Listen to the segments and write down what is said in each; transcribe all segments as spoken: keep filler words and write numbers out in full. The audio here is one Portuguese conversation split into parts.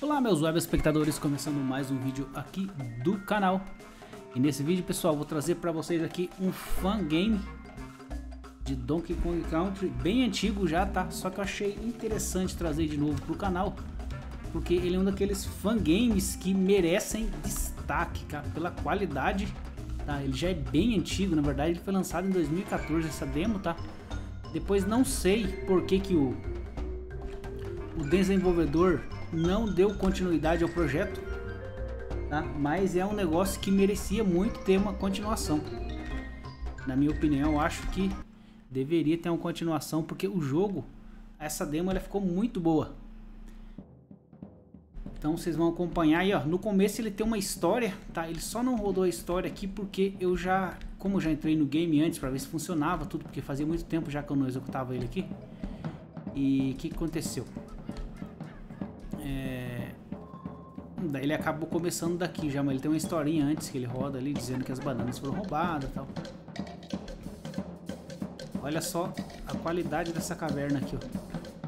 Olá meus web espectadores, começando mais um vídeo aqui do canal. E nesse vídeo, pessoal, vou trazer para vocês aqui um fan game de Donkey Kong Country, bem antigo já, tá? Só que eu achei interessante trazer de novo pro canal, porque ele é um daqueles fan games que merecem destaque, cara, pela qualidade, tá? Ele já é bem antigo, na verdade ele foi lançado em dois mil e quatorze, essa demo, tá? Depois não sei por que que o, o desenvolvedor não deu continuidade ao projeto, tá? Mas é um negócio que merecia muito ter uma continuação. Na minha opinião, eu acho que deveria ter uma continuação, porque o jogo, essa demo, ela ficou muito boa. Então vocês vão acompanhar aí, ó. No começo ele tem uma história, tá? Ele só não rodou a história aqui porque eu já, como eu já entrei no game antes para ver se funcionava tudo, porque fazia muito tempo já que eu não executava ele aqui. E o que aconteceu? É... Daí ele acabou começando daqui já, mas ele tem uma historinha antes que ele roda ali dizendo que as bananas foram roubadas e tal. Olha só a qualidade dessa caverna aqui, ó.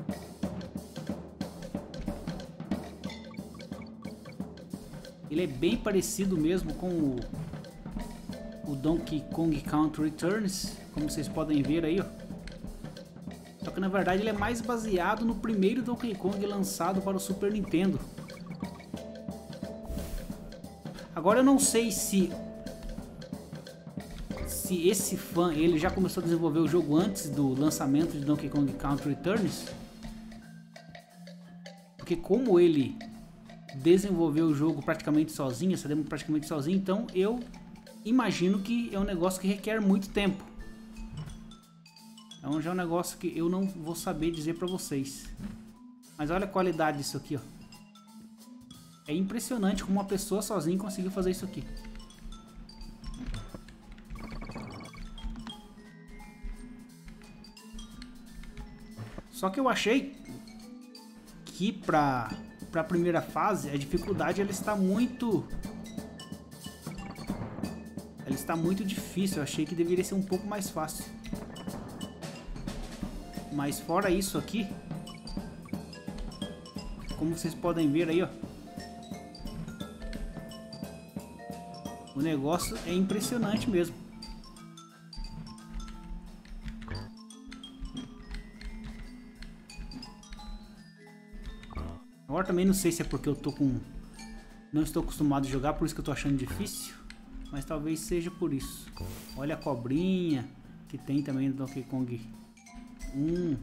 Ele é bem parecido mesmo com o, o Donkey Kong Country Returns, como vocês podem ver aí, ó. Só que na verdade ele é mais baseado no primeiro Donkey Kong lançado para o Super Nintendo. Agora eu não sei se se esse fã ele já começou a desenvolver o jogo antes do lançamento de Donkey Kong Country Returns, porque como ele desenvolveu o jogo praticamente sozinho, essa demo praticamente sozinho, então eu imagino que é um negócio que requer muito tempo. Então já é um negócio que eu não vou saber dizer pra vocês. Mas olha a qualidade disso aqui, ó. É impressionante como uma pessoa sozinha conseguiu fazer isso aqui. Só que eu achei que pra, pra primeira fase a dificuldade ela está muito... Ela está muito difícil. Eu achei que deveria ser um pouco mais fácil. Mas fora isso aqui, como vocês podem ver aí, ó, o negócio é impressionante mesmo. Agora também não sei se é porque eu tô com... não estou acostumado a jogar, por isso que eu tô achando difícil. Mas talvez seja por isso. Olha a cobrinha que tem também no Donkey Kong. Hum.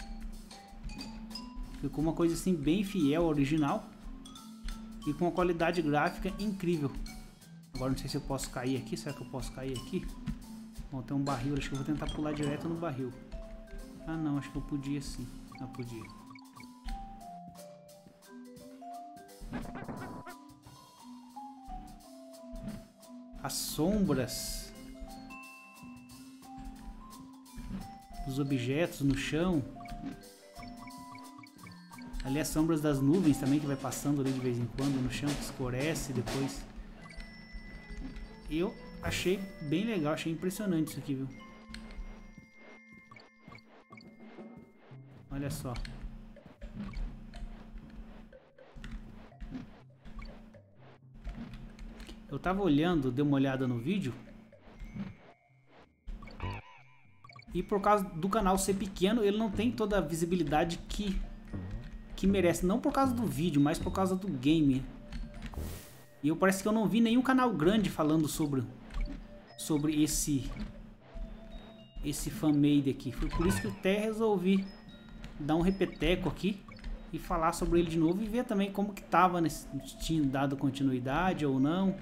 Ficou uma coisa assim bem fiel ao original. E com uma qualidade gráfica incrível. Agora não sei se eu posso cair aqui. Será que eu posso cair aqui? Bom, tem um barril. Acho que eu vou tentar pular direto no barril. Ah não, acho que eu podia sim. Não podia. As sombras, os objetos no chão, ali as sombras das nuvens também que vai passando ali de vez em quando no chão, que escurece depois. Eu achei bem legal, achei impressionante isso aqui, viu? Olha só. Eu tava olhando, dei uma olhada no vídeo. E por causa do canal ser pequeno, ele não tem toda a visibilidade que, que merece. Não por causa do vídeo, mas por causa do game. E eu parece que eu não vi nenhum canal grande falando sobre, sobre esse, esse fan-made aqui. Foi por isso que eu até resolvi dar um repeteco aqui e falar sobre ele de novo. E ver também como que tava, nesse, tinha dado continuidade ou não.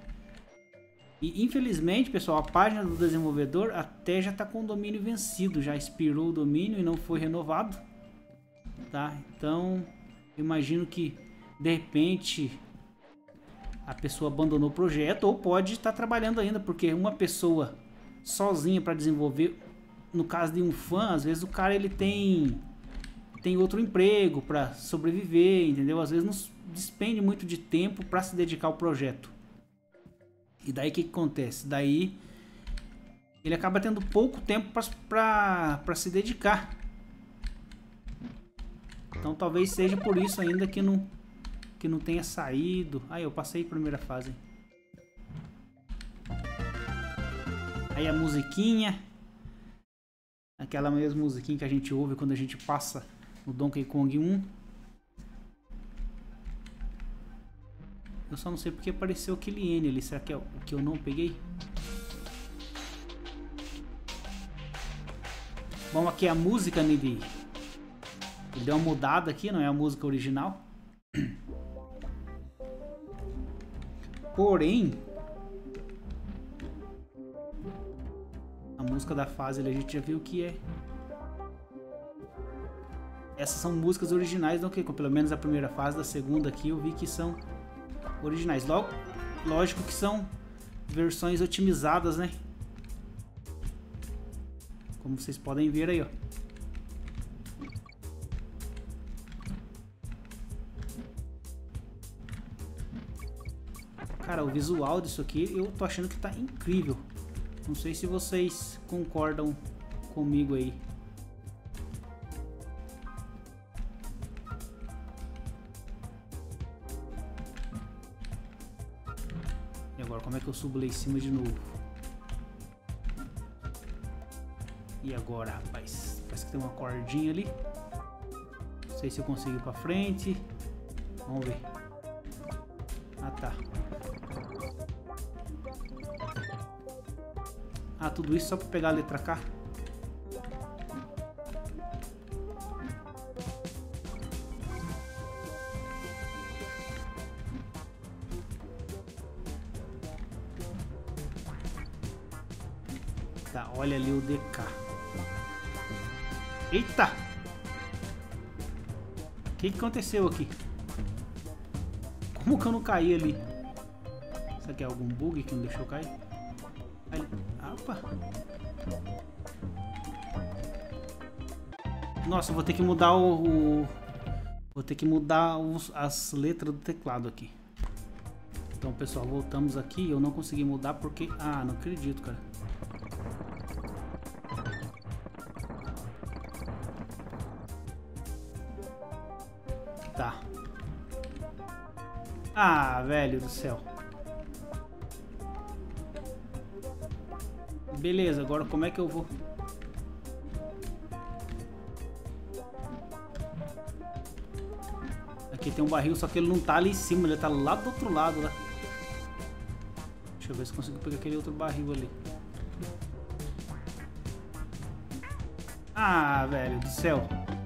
E infelizmente, pessoal, a página do desenvolvedor até já está com o domínio vencido, já expirou o domínio e não foi renovado, tá? Então, eu imagino que de repente a pessoa abandonou o projeto ou pode estar trabalhando ainda, porque uma pessoa sozinha para desenvolver, no caso de um fã, às vezes o cara ele tem tem outro emprego para sobreviver, entendeu? Às vezes não despende muito de tempo para se dedicar ao projeto. E daí o que, que acontece? Daí ele acaba tendo pouco tempo para se dedicar. Então talvez seja por isso ainda que não, que não tenha saído. Ah, eu passei a primeira fase. Aí a musiquinha. Aquela mesma musiquinha que a gente ouve quando a gente passa no Donkey Kong um. Eu só não sei porque apareceu aquele N ali. Será que é o que eu não peguei? Bom, aqui é a música, né, de... Ele deu uma mudada aqui, não é a música original. Porém, a música da fase ali, a gente já viu que é. Essas são músicas originais, não que pelo menos a primeira fase, da segunda aqui eu vi que são originais. Logo, lógico que são versões otimizadas, né? Como vocês podem ver aí, ó. Cara, o visual disso aqui eu tô achando que tá incrível. Não sei se vocês concordam comigo aí. E agora, como é que eu subo lá em cima de novo? E agora, rapaz? Parece que tem uma cordinha ali. Não sei se eu consigo ir pra frente. Vamos ver. Ah, tá. Ah, tudo isso só pra pegar a letra K? Tá, olha ali o D K. Eita! O que que aconteceu aqui? Como que eu não caí ali? Será que é algum bug que não deixou eu cair? Aí, opa! Nossa, eu vou ter que mudar o... o vou ter que mudar os, as letras do teclado aqui. Então, pessoal, voltamos aqui. Eu não consegui mudar porque... Ah, não acredito, cara. Tá. Ah, velho do céu. Beleza, agora como é que eu vou? Aqui tem um barril, só que ele não tá ali em cima, ele tá lá do outro lado, lá. Deixa eu ver se consigo pegar aquele outro barril ali. Ah, velho do céu.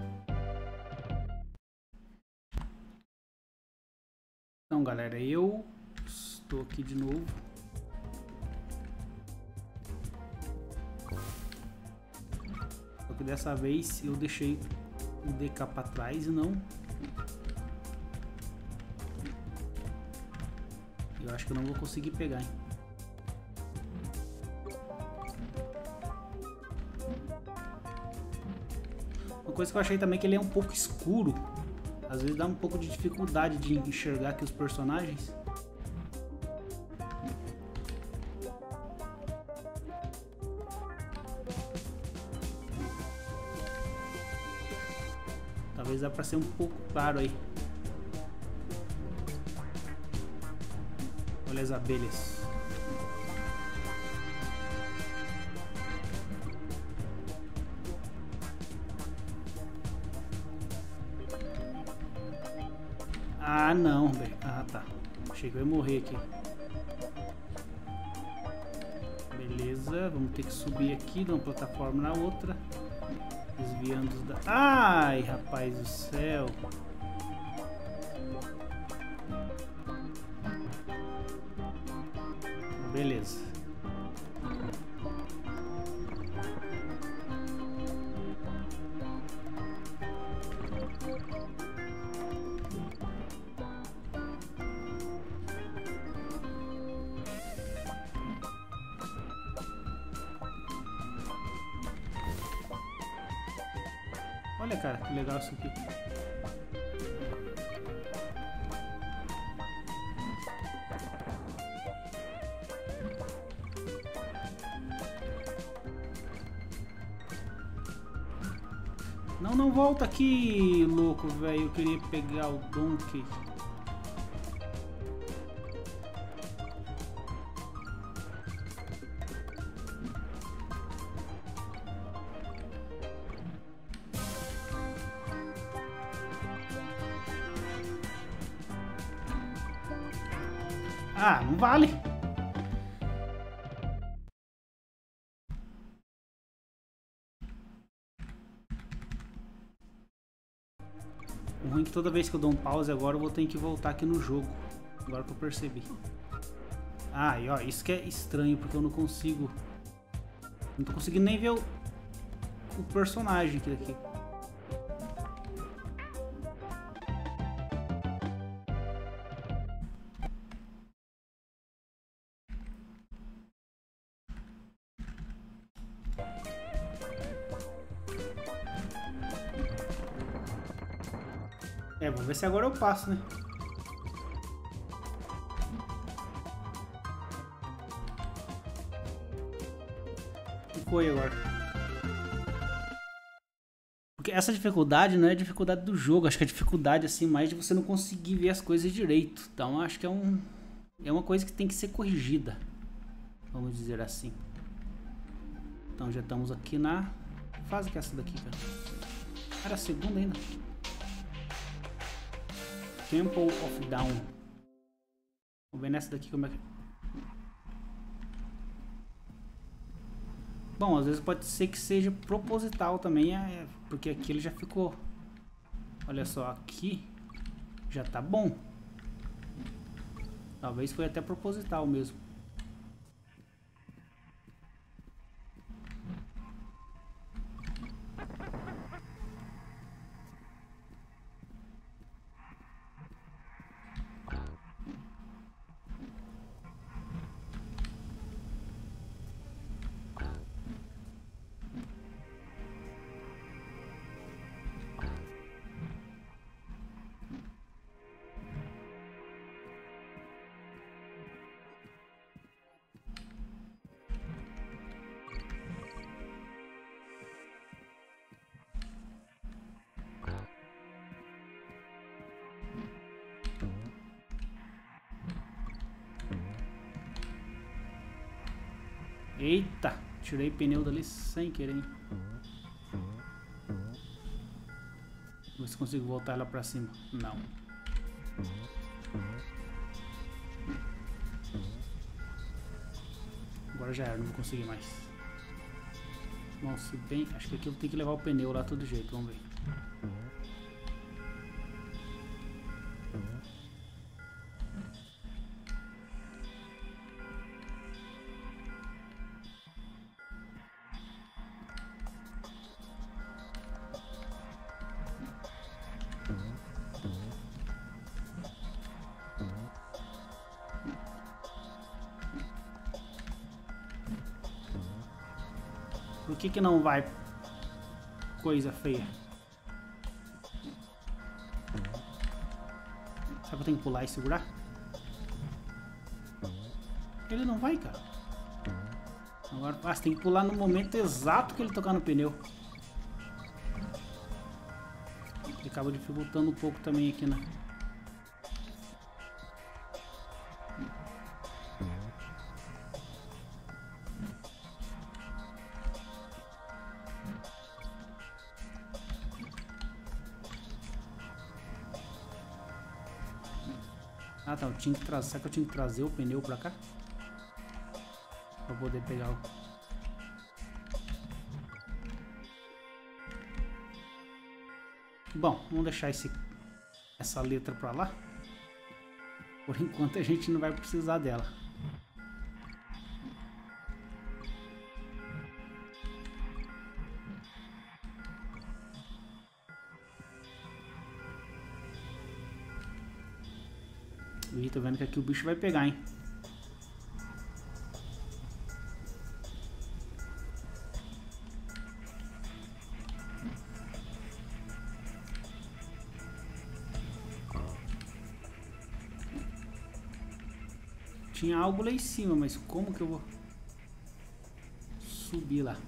Então, galera, eu estou aqui de novo. Só que dessa vez eu deixei o D K para trás e não... Eu acho que eu não vou conseguir pegar, hein? Uma coisa que eu achei também é que ele é um pouco escuro. Às vezes dá um pouco de dificuldade de enxergar aqui os personagens. Talvez dá pra ser um pouco claro aí. Olha as abelhas. Ah, não, velho. Ah, tá. Achei que eu ia morrer aqui. Beleza, vamos ter que subir aqui de uma plataforma na outra. Desviando os da... Ai, rapaz do céu. Beleza. Olha, cara, que legal isso aqui. Não, não volta aqui, louco, velho. Eu queria pegar o Donkey. Ah, não vale. O ruim é que toda vez que eu dou um pause agora eu vou ter que voltar aqui no jogo. Agora que eu percebi. Ah, e ó, isso que é estranho, porque eu não consigo... Não tô conseguindo nem ver o, o personagem aqui daqui. É, vamos ver se agora eu passo, né? O que foi agora? Porque essa dificuldade não é a dificuldade do jogo, acho que é a dificuldade assim mais de você não conseguir ver as coisas direito. Então acho que é um é uma coisa que tem que ser corrigida, vamos dizer assim. Então já estamos aqui na fase que é essa daqui, cara. Era a segunda ainda. Temple of Down. Vamos ver nessa daqui como é que... Bom, às vezes pode ser que seja proposital também, é, porque aqui ele já ficou... Olha só, aqui já tá bom. Talvez foi até proposital mesmo. Eita, tirei pneu dali sem querer, hein? Vamos ver se consigo voltar lá pra cima. Não. Agora já era, não vou conseguir mais. Bom, se bem... Acho que aqui eu tenho que levar o pneu lá todo jeito, vamos ver. Por que que não vai? Coisa feia. Será que eu tenho que pular e segurar? Ele não vai, cara. Agora ah, você tem que pular no momento exato que ele tocar no pneu. Ele acaba dificultando um pouco também aqui, né? Ah tá, eu tinha que trazer. Será que eu tinha que trazer o pneu pra cá? Pra poder pegar o... Bom, vamos deixar esse, essa letra pra lá. Por enquanto a gente não vai precisar dela. Ih, tô vendo que aqui o bicho vai pegar, hein? Tinha algo lá em cima, mas como que eu vou subir lá?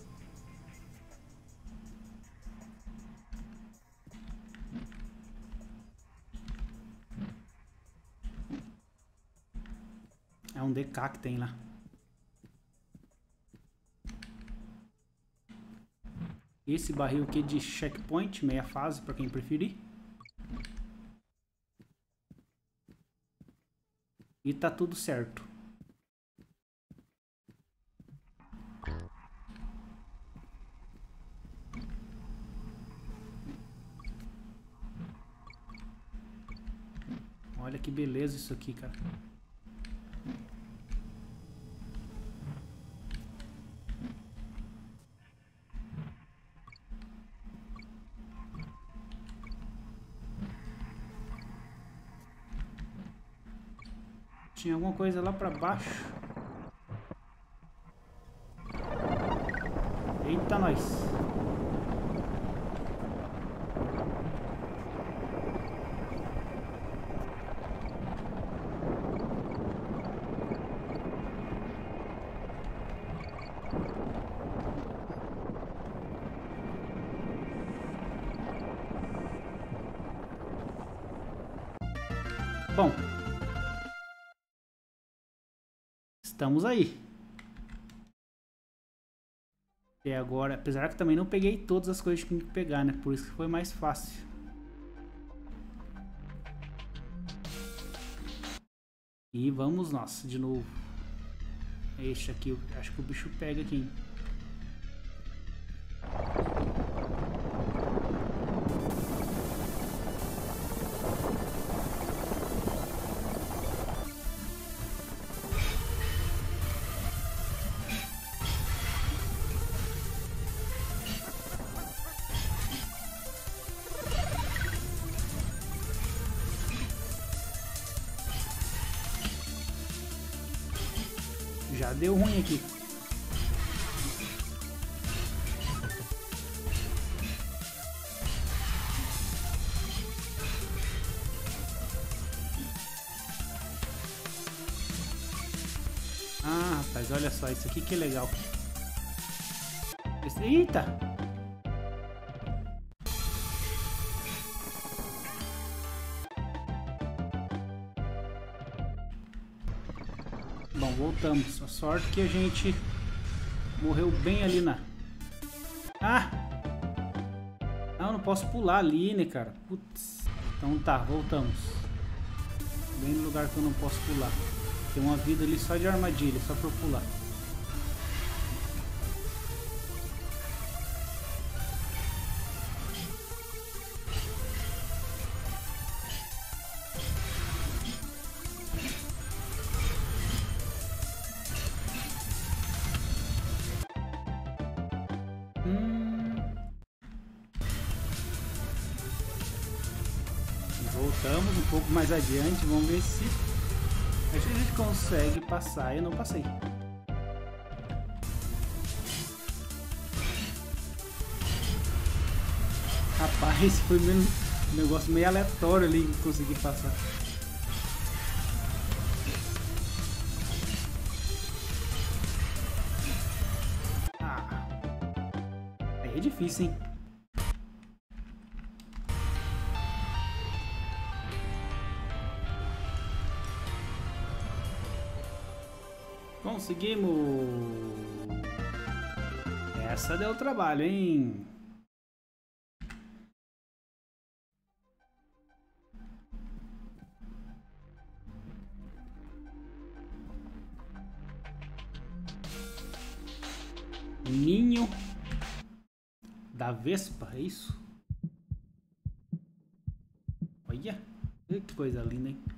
É um D K que tem lá. Esse barril aqui de checkpoint, meia fase, para quem preferir. E tá tudo certo. Olha que beleza isso aqui, cara. Tinha alguma coisa lá pra baixo. Eita, nós. Bom. Estamos aí. E agora, apesar que também não peguei todas as coisas que tinha que pegar, né? Por isso que foi mais fácil. E vamos nós, de novo. Este aqui, acho que o bicho pega aqui, hein? Já deu ruim aqui. Ah, rapaz, olha só, isso aqui que legal. Esse... Eita! Bom, voltamos. A sorte que a gente morreu bem ali na... Ah! Não, não posso pular ali, né, cara? Putz. Então tá, voltamos. Bem no lugar que eu não posso pular. Tem uma vida ali só de armadilha, só pra eu pular. Voltamos um pouco mais adiante, vamos ver se a gente consegue passar. Eu não passei. Rapaz, foi meio, um negócio meio aleatório ali que consegui passar. Ah, aí é difícil, hein? Conseguimos! Essa deu trabalho, hein? Ninho da Vespa, é isso? Olha, que coisa linda, hein?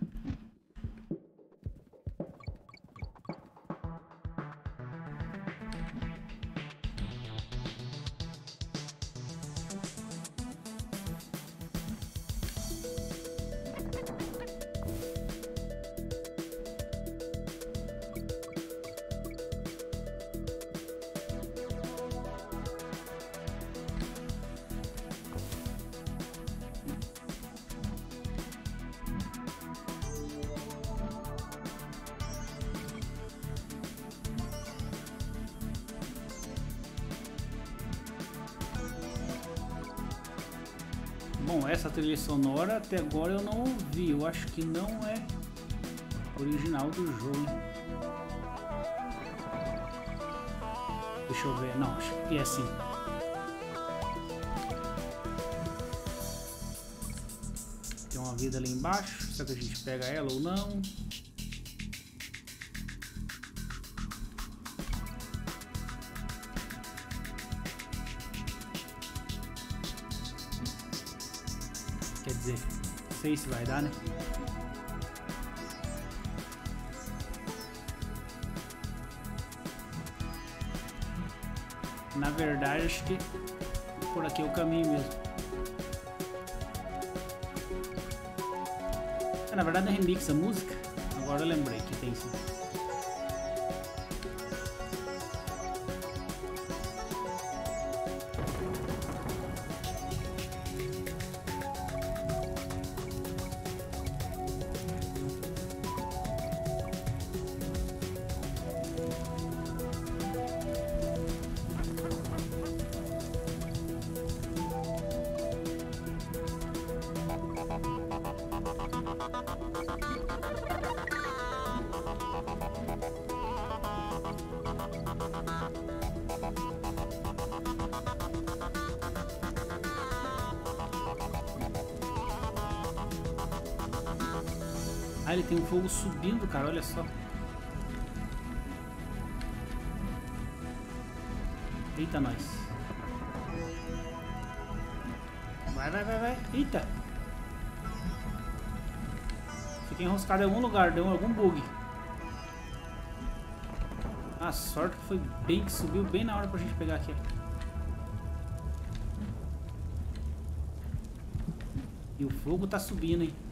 Bom, essa trilha sonora até agora eu não ouvi. Eu acho que não é original do jogo. Deixa eu ver. Não, acho que é assim. Tem uma vida ali embaixo. Será que a gente pega ela ou não? sei se vai dar, né? Na verdade, acho que por aqui é o caminho mesmo. É, na verdade é remix a música. Agora eu lembrei que tem sim. Ah, ele tem um fogo subindo, cara, olha só. Eita, nós. Vai, vai, vai, vai. Eita. Fiquei enroscado em algum lugar, deu algum bug. A sorte foi bem que subiu bem na hora pra gente pegar aqui. E o fogo tá subindo, hein?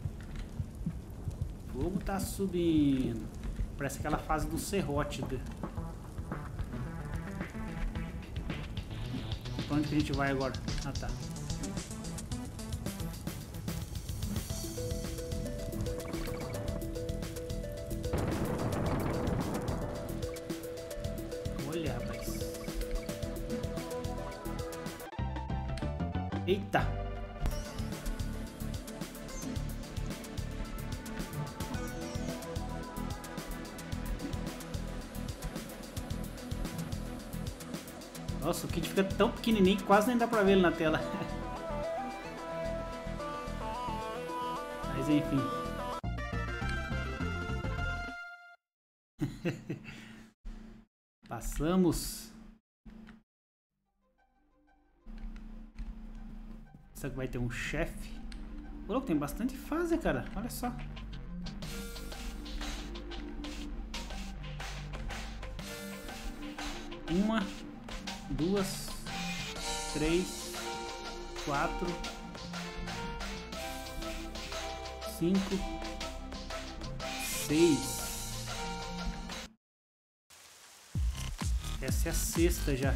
O fogo tá subindo. Parece aquela fase do serrote. De... Pra onde que a gente vai agora? Ah, tá. Olha, rapaz. Eita. Nossa, o kit fica tão pequenininho que quase nem dá pra ver ele na tela. Mas enfim. Passamos. Será que vai ter um chefe? Pô, tem bastante fase, cara. Olha só. Uma, duas, três, quatro, cinco, seis. Essa é a sexta já.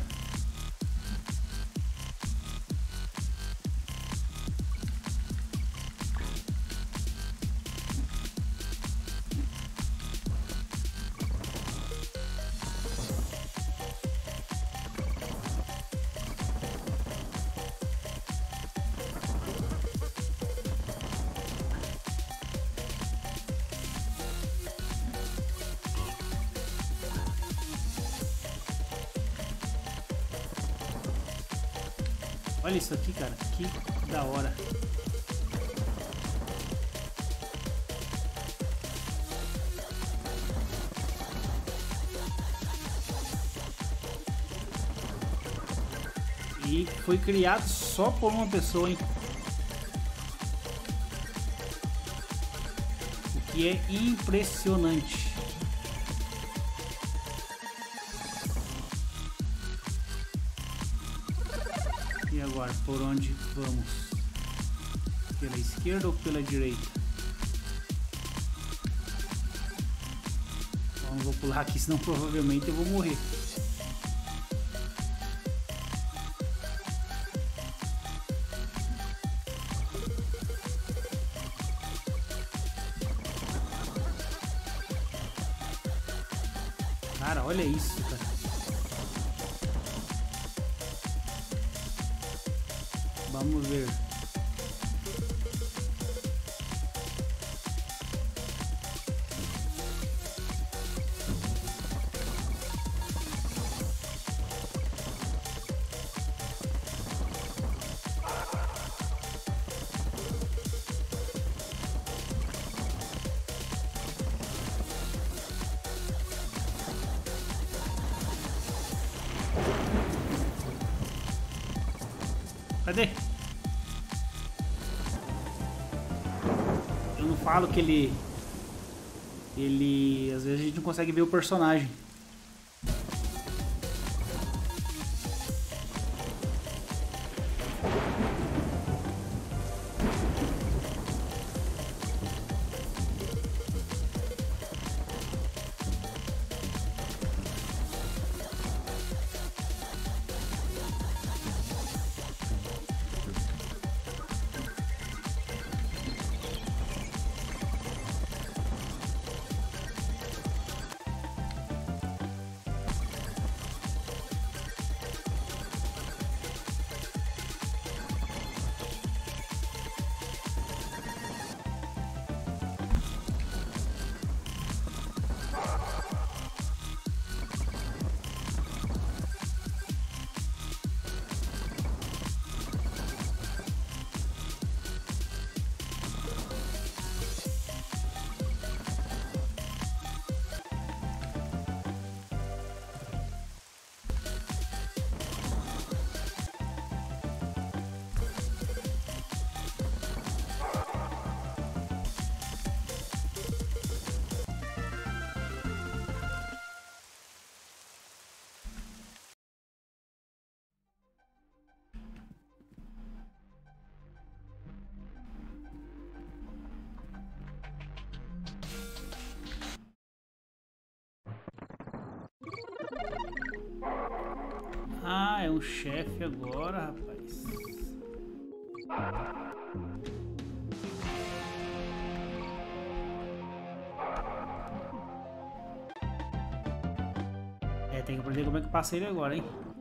Olha isso aqui, cara, que da hora. E foi criado só por uma pessoa, hein? O que é impressionante. E agora, por onde vamos? Pela esquerda ou pela direita? Então, não vou pular aqui, senão provavelmente eu vou morrer. Cara, olha isso, cara. Vamos ver. Cadê? Eu não falo que ele... Ele... Às vezes a gente não consegue ver o personagem. Ah, é um chefe agora, rapaz. É, tem que aprender como é que passa ele agora, hein?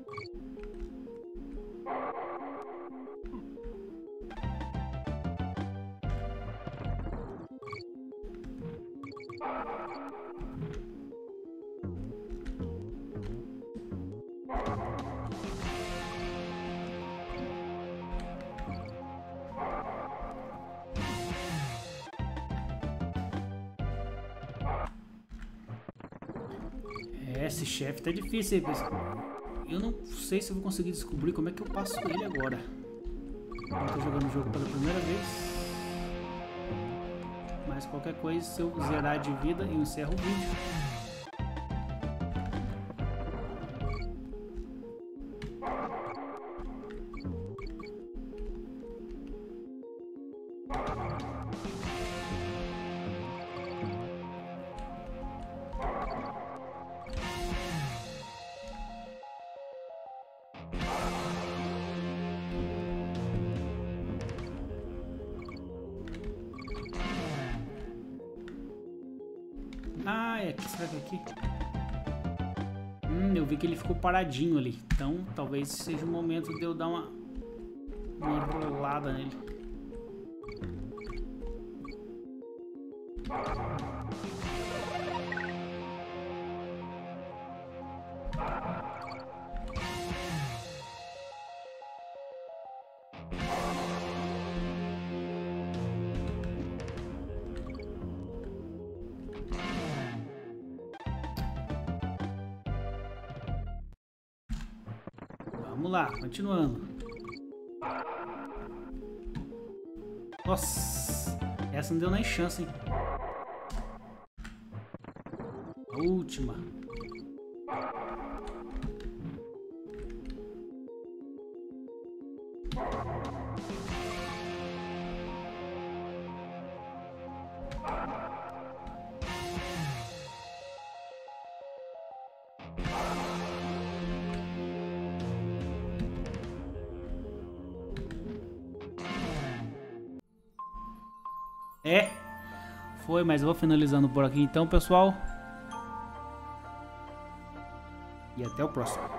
Esse chefe tá difícil aí, pessoal. Eu não sei se eu vou conseguir descobrir como é que eu passo ele agora. Eu tô jogando o jogo pela primeira vez. Mas qualquer coisa, se eu zerar de vida, eu encerro o vídeo. Ah, é aqui, será que é aqui? Hum, eu vi que ele ficou paradinho ali. Então, talvez seja o momento de eu dar uma, uma enrolada nele. Vamos lá, continuando. Nossa, essa não deu nem chance, hein? A última. É, foi, mas eu vou finalizando por aqui então, pessoal. E até o próximo.